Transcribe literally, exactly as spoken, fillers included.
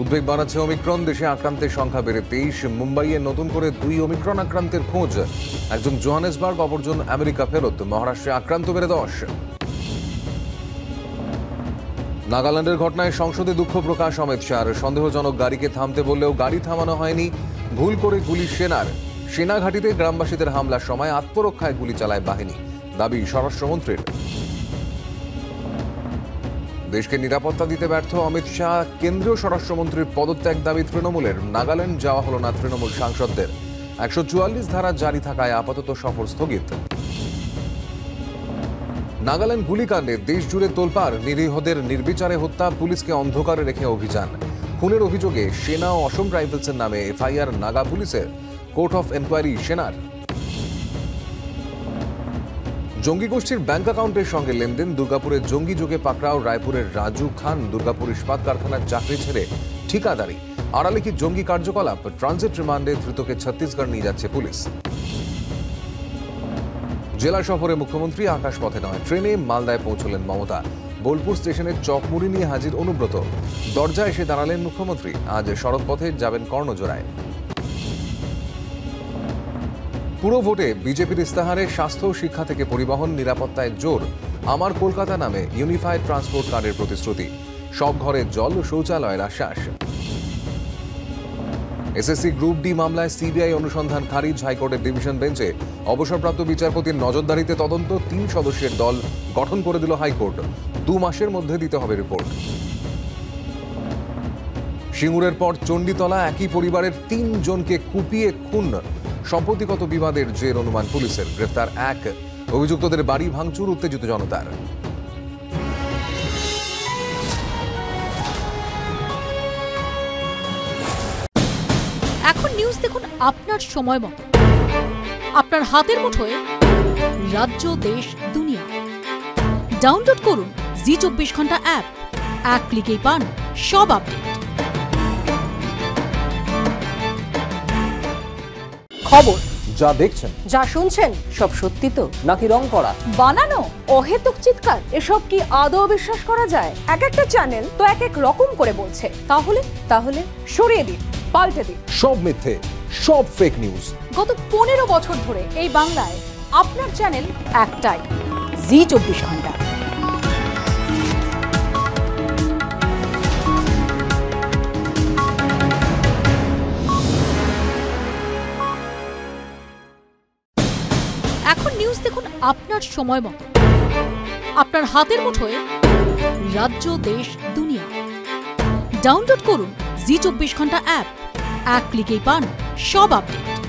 উদ্বেগ বাড়াচ্ছে ওমিক্রন। দেশে আক্রান্তের সংখ্যা বেড়ে তেইশ। মুম্বাইয়ে নতুন করে দুই ওমিক্রন আক্রান্তের খোঁজ। একজন জোহানেসবার্গ, অপরজন আমেরিকা ফেরত। মহারাষ্ট্রে আক্রান্ত বেড়ে দশ। নাগাল্যান্ডের ঘটনায় সংসদে দুঃখ প্রকাশ অমিত শাহর। সন্দেহজনক গাড়িকে থামতে বললেও গাড়ি থামানো হয়নি, ভুল করে গুলি সেনার। সেনা ঘাঁটিতে গ্রামবাসীদের হামলার সময় আত্মরক্ষায় গুলি চালায় বাহিনী, দাবি স্বরাষ্ট্রমন্ত্রীর। দেশকে নিরাপত্তা দিতে ব্যর্থ অমিত শাহ। কেন্দ্রীয় স্বরাষ্ট্রমন্ত্রীর পদত্যাগ দাবি তৃণমূলের। নাগাল্যান্ড যাওয়া হল না তৃণমূল সাংসদদের। একশো চুয়াল্লিশ ধারা জারি থাকায় আপাতত সফর স্থগিত। নাগাল্যান্ড গুলিকাণ্ডে দেশ জুড়ে তোলপাড়। নিরীহদের নির্বিচারে হত্যা, পুলিশকে অন্ধকারে রেখে অভিযান। খুনের অভিযোগে সেনা ও অসম রাইফেলসের নামে এফআইআর নাগা পুলিশের। কোর্ট অফ এনকোয়ারি সেনার। জঙ্গি গোষ্ঠীর ব্যাংক অ্যাকাউন্টের সঙ্গে লেনদেন। দুর্গাপুরের জঙ্গি যোগে পাকড়াও রায়পুরের রাজু খান। দুর্গাপুর ইস্পাত কারখানার চাকরি ছেড়ে ঠিকাদারি। আড়ালে কি জঙ্গি কার্যকলাপ? ট্রানজিট রিমান্ডে ধৃতকে ছত্তিশগড় নিয়ে যাচ্ছে পুলিশ। জেলা সফরে মুখ্যমন্ত্রী। আকাশপথে নয়, ট্রেনে মালদায় পৌঁছলেন মমতা। বোলপুর স্টেশনের চকমুড়ি নিয়ে হাজির অনুব্রত। দরজা এসে দাঁড়ালেন মুখ্যমন্ত্রী। আজ সড়ক পথে যাবেন কর্ণজোড়ায়। পুরো ভোটে বিজেপির ইস্তাহারে স্বাস্থ্য, শিক্ষা থেকে পরিবহন, নিরাপত্তায় জোর। আমার কলকাতা নামে ইউনিফাইড ট্রান্সপোর্ট কার্ডের প্রতিশ্রুতি। সব ঘরে জল, শৌচালয়ের আশ্বাস। এসএসসি গ্রুপ ডি মামলায় সিবিআই অনুসন্ধান খারিজ। হাইকোর্টের ডিভিশন বেঞ্চে অবসরপ্রাপ্ত বিচারপতির নজরদারিতে তদন্ত। তিন সদস্যের দল গঠন করে দিল হাইকোর্ট। দু মাসের মধ্যে দিতে হবে রিপোর্ট। সিঙ্গুরের পর চণ্ডীতলা, একই পরিবারের তিন জনকে কুপিয়ে খুন। সম্পত্তিগত বিবাদের জের অনুমান পুলিশের। গ্রেফতার এক। অভিযুক্তদের বাড়ি ভাঙচুর, উত্তেজিত জনতার। এখন নিউজ দেখুন আপনার সময় মতো, আপনার হাতের মুঠোয়। রাজ্য, দেশ, দুনিয়া। ডাউনলোড করুন জি চব্বিশ ঘন্টা অ্যাপ। এক ক্লিকেই পান সব আপডেট। খবর যা দেখছেন, যা শুনছেন, সব সত্যি তো নাকি রং করা? বানানো অহেতুক চিৎকার, এসব কি আদৌ বিশ্বাস করা যায়? এক একটা চ্যানেল তো এক এক রকম করে বলছে। তাহলে তাহলে সরিয়ে দিন, পাল্টে দিন। সব মিথ্যে, সব ফেক নিউজ। গত পনেরো বছর ধরে এই বাংলায় আপনার চ্যানেল একটাই, জি চব্বিশ ঘন্টা। এখন নিউজ দেখুন আপনার সময় মতো, আপনার হাতের মুঠোয়। রাজ্য, দেশ, দুনিয়া। ডাউনলোড করুন জি চব্বিশ ঘন্টা অ্যাপ। এক ক্লিকেই পান সব আপডেট।